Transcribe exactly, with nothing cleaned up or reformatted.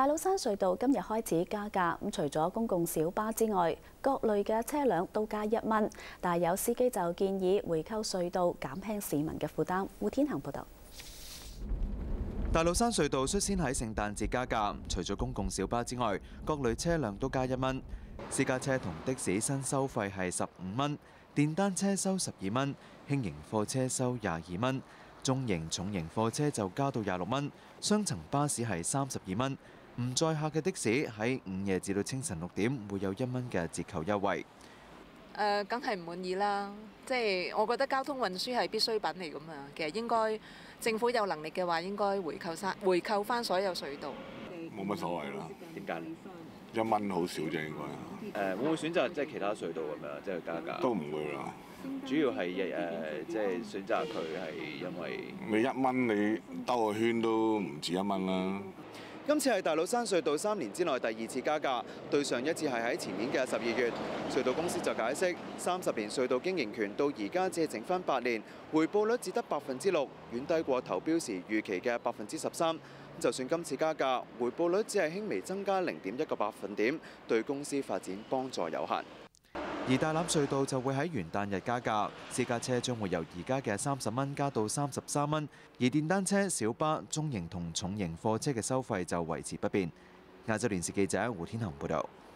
大老山隧道今日開始加價，咁除咗公共小巴之外，各類嘅車輛都加一蚊。但係有司機就建議回購隧道，減輕市民嘅負擔。胡天恒報導。 大老山隧道率先喺聖誕節加價，除咗公共小巴之外，各類車輛都加一蚊。私家車同的士新收費係十五蚊，電單車收十二蚊，輕型貨車收廿二蚊，中型、重型貨車就加到廿六蚊，雙層巴士係三十二蚊。唔載客嘅的士喺午夜至到清晨六點會有一蚊嘅折扣優惠。 誒，梗係唔滿意啦！即係我覺得交通運輸係必需品嚟㗎嘛，其實應該政府有能力嘅話，應該回購翻回購翻所有隧道。 冇乜所謂啦， 點解？ 一蚊好少啫，應該。 誒，會唔會選擇即係其他隧道咁樣，即係加價？ 都唔會啦。 主要係誒，即係選擇佢係因為你一蚊你兜個圈都唔止一蚊啦。 今次係大老山隧道三年之內第二次加價，對上一次係喺前年嘅十二月。隧道公司就解釋，三十年隧道經營權到而家只係剩翻八年，回報率只得百分之六，遠低過投標時預期嘅百分之十三。就算今次加價，回報率只係輕微增加零點一個百分點，對公司發展幫助有限。而大欖隧道就會喺元旦日加價，私家車將會由而家嘅三十蚊加到三十三蚊，而電單車、小巴、中型同重型貨車嘅收費就維持不變。亞洲電視記者胡天恒報導。